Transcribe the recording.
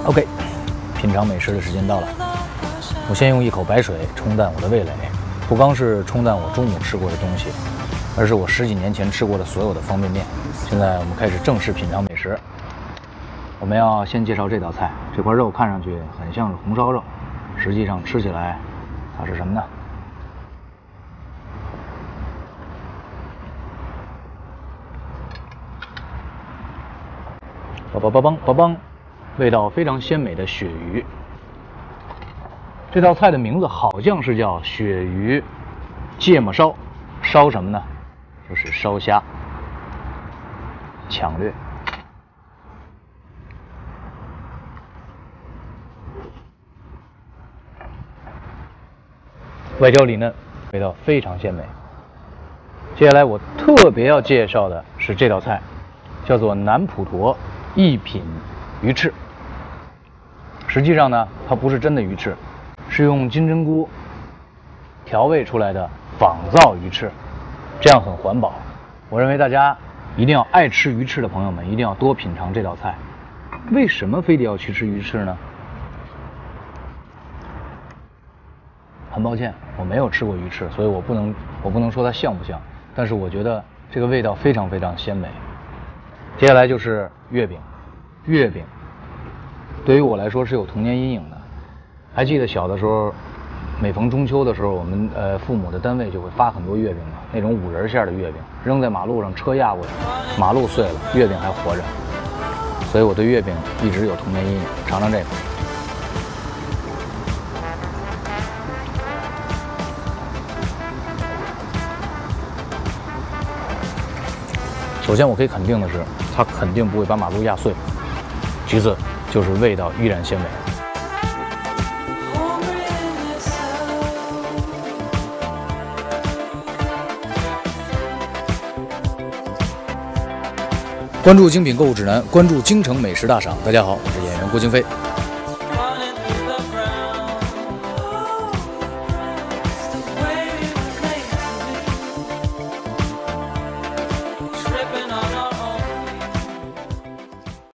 OK， 品尝美食的时间到了。我先用一口白水冲淡我的味蕾，不光是冲淡我中午吃过的东西，而是我10几年前吃过的所有的方便面。现在我们开始正式品尝美食。我们要先介绍这道菜，这块肉看上去很像是红烧肉，实际上吃起来它是什么呢？梆，味道非常鲜美的鳕鱼。这道菜的名字好像是叫鳕鱼芥末烧，烧什么呢？就是烧虾。抢略。外焦里嫩，味道非常鲜美。接下来我特别要介绍的是这道菜，叫做南普陀一品鱼翅。实际上呢，它不是真的鱼翅，是用金针菇调味出来的仿造鱼翅，这样很环保。我认为大家一定要爱吃鱼翅的朋友们一定要多品尝这道菜。为什么非得要去吃鱼翅呢？很抱歉，我没有吃过鱼翅，所以我不能说它像不像，但是我觉得这个味道非常非常鲜美。接下来就是月饼，月饼对于我来说是有童年阴影的。还记得小的时候，每逢中秋的时候，我们父母的单位就会发很多月饼嘛，那种5仁馅的月饼，扔在马路上，车压过去，马路碎了，月饼还活着，所以我对月饼一直有童年阴影。尝尝这个。首先我可以肯定的是，它肯定不会把马路压碎。其次就是味道依然鲜美。关注精品购物指南，关注京城美食大赏。大家好，我是演员郭京飞。